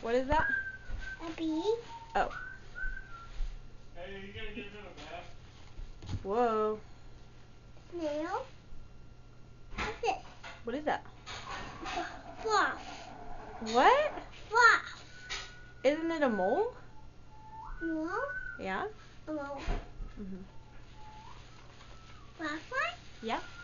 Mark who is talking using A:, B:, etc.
A: What is that?
B: A bee.
A: Oh.
C: Hey, you gonna give him a bath?
A: Whoa.
B: Snail. What's it?
A: What is that?
B: Sloth.
A: What?
B: Sloth.
A: Isn't it a mole?
B: No.
A: Yeah?
B: A mole.
A: Mhm.
B: Butterfly?
A: Yeah.